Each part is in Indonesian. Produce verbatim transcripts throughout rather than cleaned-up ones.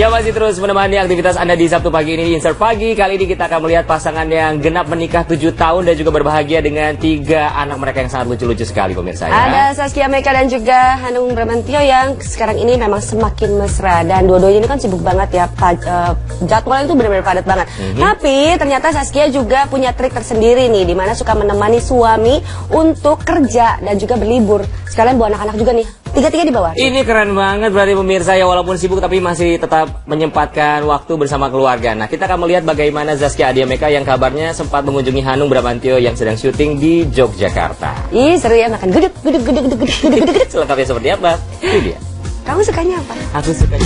Ya, masih terus menemani aktivitas Anda di Sabtu pagi ini di Insert Pagi. Kali ini kita akan melihat pasangan yang genap menikah tujuh tahun dan juga berbahagia dengan tiga anak mereka yang sangat lucu-lucu sekali pemirsa ya. Ada Saskia Meka dan juga Hanung Bramantyo yang sekarang ini memang semakin mesra. Dan dua-duanya ini kan sibuk banget ya, uh, jadwalnya itu benar-benar padat banget. Mm-hmm. Tapi ternyata Saskia juga punya trik tersendiri nih, dimana suka menemani suami untuk kerja dan juga berlibur. Sekalian bawa anak-anak juga nih. Tiga-tiga di bawah. Ini keren banget berarti pemirsa ya, walaupun sibuk tapi masih tetap menyempatkan waktu bersama keluarga. Nah, kita akan melihat bagaimana Zaskia Adia Meka yang kabarnya sempat mengunjungi Hanung Bramantyo yang sedang syuting di Yogyakarta. Ih, seru ya, makan gudeg, gudeg, gudeg, gudeg, gudeg, gudeg. Selengkapnya seperti apa? Itu dia. Kamu sukanya apa? Aku suka.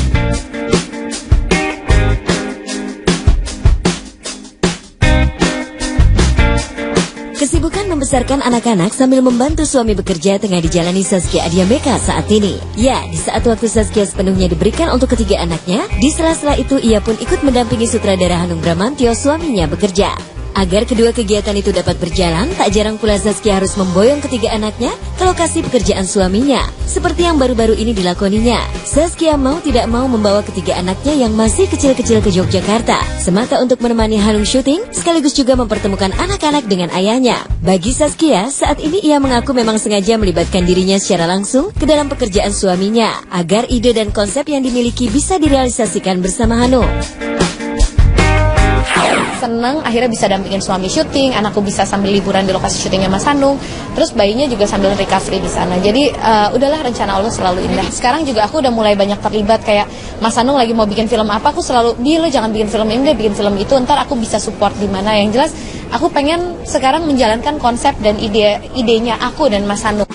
Kesibukan membesarkan anak-anak sambil membantu suami bekerja tengah dijalani Zaskia Adia Meka saat ini. Ya, di saat waktu Zaskia sepenuhnya diberikan untuk ketiga anaknya, di sela-sela itu ia pun ikut mendampingi sutradara Hanung Bramantyo suaminya bekerja. Agar kedua kegiatan itu dapat berjalan, tak jarang pula Zaskia harus memboyong ketiga anaknya ke lokasi pekerjaan suaminya. Seperti yang baru-baru ini dilakoninya. Zaskia mau tidak mau membawa ketiga anaknya yang masih kecil-kecil ke Yogyakarta, semata untuk menemani Hanung syuting, sekaligus juga mempertemukan anak-anak dengan ayahnya. Bagi Zaskia, saat ini ia mengaku memang sengaja melibatkan dirinya secara langsung ke dalam pekerjaan suaminya, agar ide dan konsep yang dimiliki bisa direalisasikan bersama Hanung. Seneng akhirnya bisa dampingin suami syuting, anakku bisa sambil liburan di lokasi syutingnya Mas Hanung, terus bayinya juga sambil recovery di sana. Jadi uh, udahlah, rencana Allah selalu indah. Sekarang juga aku udah mulai banyak terlibat, kayak Mas Hanung lagi mau bikin film apa, aku selalu, "Di, lo jangan bikin film ini deh, bikin film itu, ntar aku bisa support di mana." Yang jelas aku pengen sekarang menjalankan konsep dan ide idenya aku dan Mas Hanung.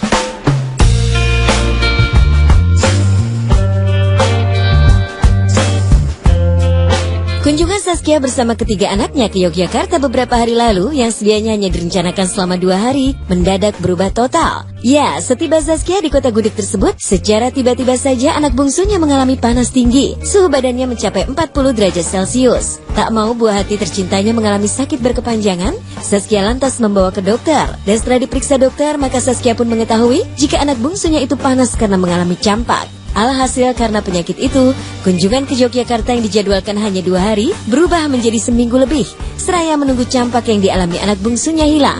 Kunjungan Zaskia bersama ketiga anaknya ke Yogyakarta beberapa hari lalu yang sedianya hanya direncanakan selama dua hari, mendadak berubah total. Ya, setiba Zaskia di kota Gudeg tersebut, secara tiba-tiba saja anak bungsunya mengalami panas tinggi. Suhu badannya mencapai empat puluh derajat Celcius. Tak mau buah hati tercintanya mengalami sakit berkepanjangan, Zaskia lantas membawa ke dokter. Dan setelah diperiksa dokter, maka Zaskia pun mengetahui jika anak bungsunya itu panas karena mengalami campak. Alhasil karena penyakit itu, kunjungan ke Yogyakarta yang dijadwalkan hanya dua hari berubah menjadi seminggu lebih, seraya menunggu campak yang dialami anak bungsunya hilang.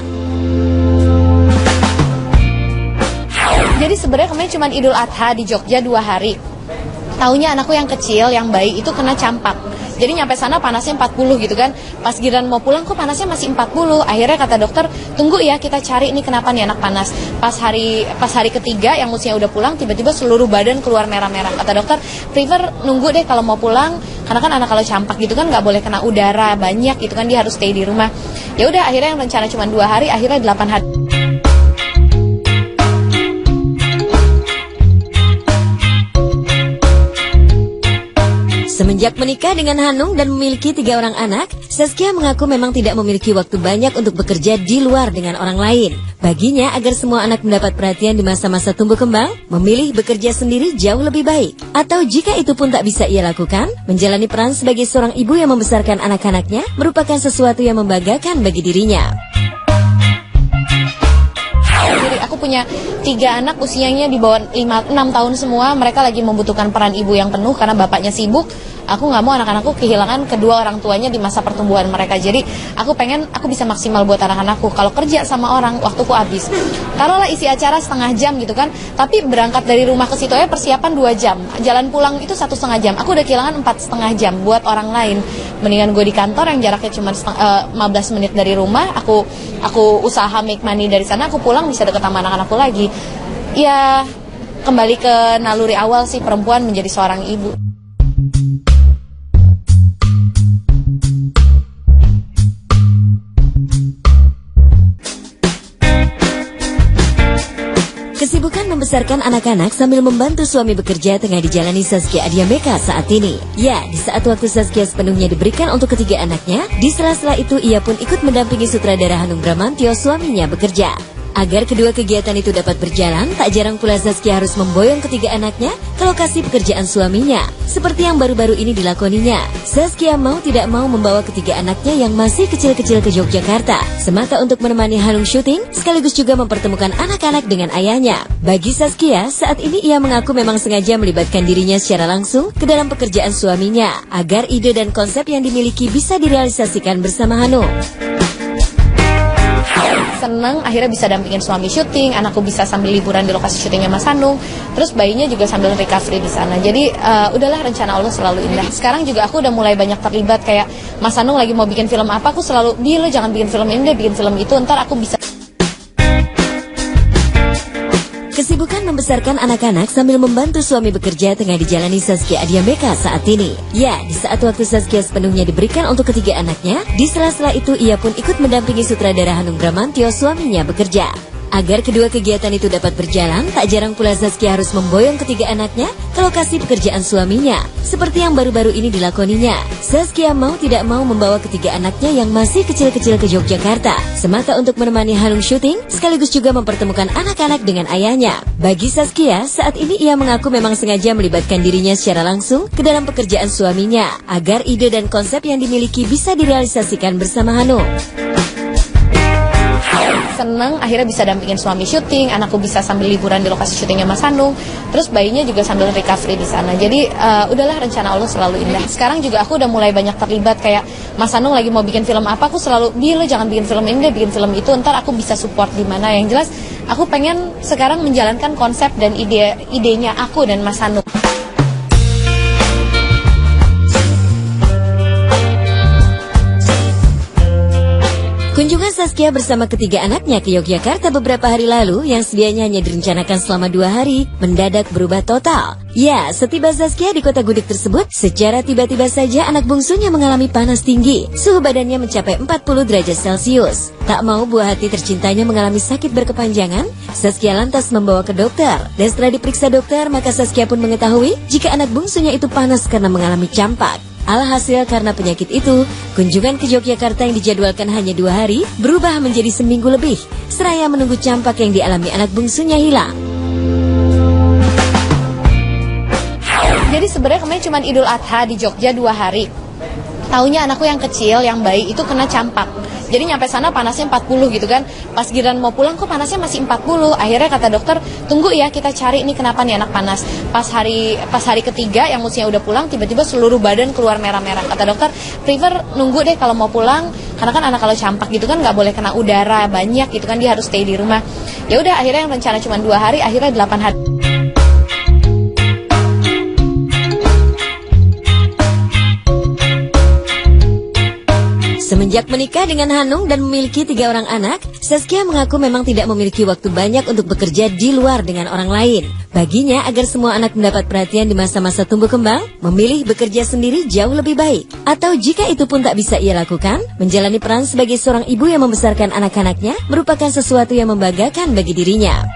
Jadi sebenarnya kemarin cuma Idul Adha di Jogja dua hari. Taunya anakku yang kecil, yang bayi itu kena campak. Jadi nyampe sana panasnya empat puluh gitu kan. Pas giliran mau pulang kok panasnya masih empat puluh. Akhirnya kata dokter, tunggu ya kita cari ini kenapa nih anak panas. Pas hari pas hari ketiga yang usia udah pulang, tiba-tiba seluruh badan keluar merah-merah. Kata dokter, prefer nunggu deh kalau mau pulang. Karena kan anak kalau campak gitu kan nggak boleh kena udara banyak gitu kan, dia harus stay di rumah. Ya udah, akhirnya yang rencana cuma dua hari, akhirnya delapan hari. Semenjak menikah dengan Hanung dan memiliki tiga orang anak, Zaskia mengaku memang tidak memiliki waktu banyak untuk bekerja di luar dengan orang lain. Baginya, agar semua anak mendapat perhatian di masa-masa tumbuh kembang, memilih bekerja sendiri jauh lebih baik. Atau jika itu pun tak bisa ia lakukan, menjalani peran sebagai seorang ibu yang membesarkan anak-anaknya merupakan sesuatu yang membanggakan bagi dirinya. Jadi aku punya tiga anak usianya di bawah lima, enam tahun semua. Mereka lagi membutuhkan peran ibu yang penuh karena bapaknya sibuk. Aku nggak mau anak-anakku kehilangan kedua orang tuanya di masa pertumbuhan mereka. Jadi aku pengen aku bisa maksimal buat anak-anakku. Kalau kerja sama orang, waktuku habis. Taruhlah isi acara setengah jam gitu kan. Tapi berangkat dari rumah ke situ aja persiapan dua jam. Jalan pulang itu satu setengah jam. Aku udah kehilangan empat setengah jam buat orang lain. Mendingan gue di kantor yang jaraknya cuma uh, lima belas menit dari rumah. Aku aku usaha make money dari sana. Aku pulang bisa deket sama anak-anakku lagi. Ya kembali ke naluri awal sih, perempuan menjadi seorang ibu. Kesibukan membesarkan anak-anak sambil membantu suami bekerja tengah dijalani Zaskia Adia Meka saat ini. Ya, di saat waktu Zaskia sepenuhnya diberikan untuk ketiga anaknya, di sela-sela itu ia pun ikut mendampingi sutradara Hanung Bramantyo suaminya bekerja. Agar kedua kegiatan itu dapat berjalan, tak jarang pula Zaskia harus memboyong ketiga anaknya ke lokasi pekerjaan suaminya. Seperti yang baru-baru ini dilakoninya. Zaskia mau tidak mau membawa ketiga anaknya yang masih kecil-kecil ke Yogyakarta, semata untuk menemani Hanung syuting, sekaligus juga mempertemukan anak-anak dengan ayahnya. Bagi Zaskia, saat ini ia mengaku memang sengaja melibatkan dirinya secara langsung ke dalam pekerjaan suaminya, agar ide dan konsep yang dimiliki bisa direalisasikan bersama Hanung. Seneng akhirnya bisa dampingin suami syuting, anakku bisa sambil liburan di lokasi syutingnya Mas Hanung, terus bayinya juga sambil recovery di sana. Jadi uh, udahlah, rencana Allah selalu indah. Sekarang juga aku udah mulai banyak terlibat, kayak Mas Hanung lagi mau bikin film apa, aku selalu, "Bi, lo jangan bikin film ini deh, bikin film itu, ntar aku bisa." Kesibukan membesarkan anak-anak sambil membantu suami bekerja tengah dijalani Zaskia Adiameka saat ini. Ya, di saat waktu Zaskia sepenuhnya diberikan untuk ketiga anaknya, di sela-sela itu ia pun ikut mendampingi sutradara Hanung Bramantyo suaminya bekerja. Agar kedua kegiatan itu dapat berjalan, tak jarang pula Zaskia harus memboyong ketiga anaknya ke lokasi pekerjaan suaminya. Seperti yang baru-baru ini dilakoninya. Zaskia mau tidak mau membawa ketiga anaknya yang masih kecil-kecil ke Yogyakarta, semata untuk menemani Hanung syuting, sekaligus juga mempertemukan anak-anak dengan ayahnya. Bagi Zaskia, saat ini ia mengaku memang sengaja melibatkan dirinya secara langsung ke dalam pekerjaan suaminya, agar ide dan konsep yang dimiliki bisa direalisasikan bersama Hanung. Seneng akhirnya bisa dampingin suami syuting, anakku bisa sambil liburan di lokasi syutingnya Mas Hanung, terus bayinya juga sambil recovery di sana. Jadi uh, udahlah, rencana Allah selalu indah. Sekarang juga aku udah mulai banyak terlibat, kayak Mas Hanung lagi mau bikin film apa, aku selalu, "Bi, lo jangan bikin film ini deh, bikin film itu, ntar aku bisa support di mana." Yang jelas aku pengen sekarang menjalankan konsep dan ide idenya aku dan Mas Hanung. Kunjungan Zaskia bersama ketiga anaknya ke Yogyakarta beberapa hari lalu yang sedianya hanya direncanakan selama dua hari, mendadak berubah total. Ya, setiba Zaskia di kota Gudeg tersebut, secara tiba-tiba saja anak bungsunya mengalami panas tinggi. Suhu badannya mencapai empat puluh derajat Celcius. Tak mau buah hati tercintanya mengalami sakit berkepanjangan, Zaskia lantas membawa ke dokter. Dan setelah diperiksa dokter, maka Zaskia pun mengetahui jika anak bungsunya itu panas karena mengalami campak. Alhasil karena penyakit itu, kunjungan ke Yogyakarta yang dijadwalkan hanya dua hari berubah menjadi seminggu lebih, seraya menunggu campak yang dialami anak bungsunya hilang. Jadi sebenarnya kemarin cuma Idul Adha di Jogja dua hari. Taunya anakku yang kecil, yang bayi itu kena campak. Jadi nyampe sana panasnya empat puluh gitu kan. Pas giliran mau pulang kok panasnya masih empat puluh. Akhirnya kata dokter, "Tunggu ya, kita cari ini kenapa nih anak panas." Pas hari pas hari ketiga yang musuhnya udah pulang, tiba-tiba seluruh badan keluar merah-merah. Kata dokter, "Prefer nunggu deh kalau mau pulang, karena kan anak kalau campak gitu kan nggak boleh kena udara banyak gitu kan, dia harus stay di rumah." Ya udah, akhirnya yang rencana cuma dua hari, akhirnya delapan hari. Semenjak menikah dengan Hanung dan memiliki tiga orang anak, Zaskia mengaku memang tidak memiliki waktu banyak untuk bekerja di luar dengan orang lain. Baginya, agar semua anak mendapat perhatian di masa-masa tumbuh kembang, memilih bekerja sendiri jauh lebih baik. Atau jika itu pun tak bisa ia lakukan, menjalani peran sebagai seorang ibu yang membesarkan anak-anaknya merupakan sesuatu yang membanggakan bagi dirinya.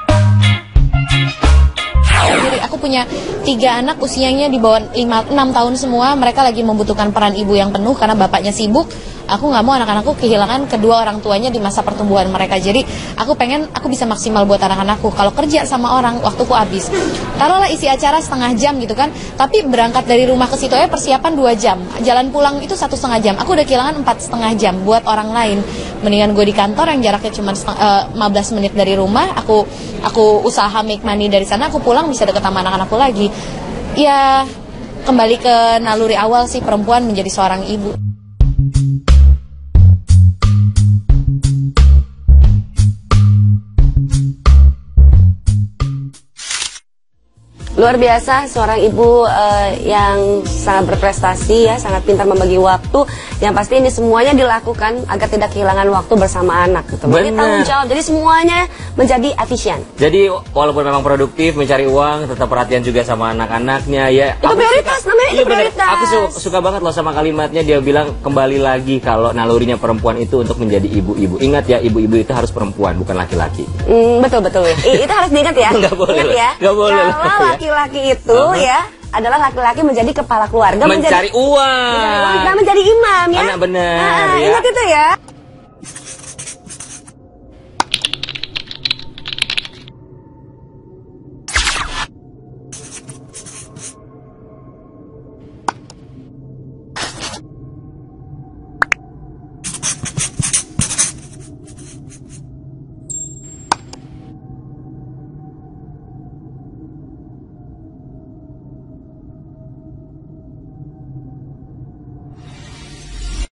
Jadi aku punya tiga anak usianya di bawah lima, enam tahun semua. Mereka lagi membutuhkan peran ibu yang penuh karena bapaknya sibuk. Aku nggak mau anak-anakku kehilangan kedua orang tuanya di masa pertumbuhan mereka. Jadi aku pengen aku bisa maksimal buat anak-anakku. Kalau kerja sama orang, waktuku habis. Taruhlah isi acara setengah jam gitu kan. Tapi berangkat dari rumah ke situ ya persiapan dua jam. Jalan pulang itu satu setengah jam. Aku udah kehilangan empat setengah jam buat orang lain. Mendingan gue di kantor yang jaraknya cuma uh, lima belas menit dari rumah. Aku aku usaha make money dari sana. Aku pulang bisa deket sama anak-anakku lagi. Ya kembali ke naluri awal sih, perempuan menjadi seorang ibu. Luar biasa, seorang ibu uh, yang sangat berprestasi ya, sangat pintar membagi waktu. Yang pasti ini semuanya dilakukan agar tidak kehilangan waktu bersama anak gitu. Jadi tanggung jawab, jadi semuanya menjadi efisien. Jadi walaupun memang produktif mencari uang, tetap perhatian juga sama anak-anaknya ya. Itu prioritas suka, namanya, itu iya prioritas. Aku su suka banget loh sama kalimatnya, dia bilang kembali lagi kalau nalurinya perempuan itu untuk menjadi ibu-ibu. Ingat ya, ibu-ibu itu harus perempuan, bukan laki-laki. Mm, betul betul. I, itu harus diingat ya. Nggak boleh. Ingat ya. Nggak boleh. Kalau laki-laki itu uh-huh. ya adalah laki-laki menjadi kepala keluarga, mencari menjadi, uang, mencari uang dan menjadi imam ya. Anak benar. Nah, ya. Ingat itu ya.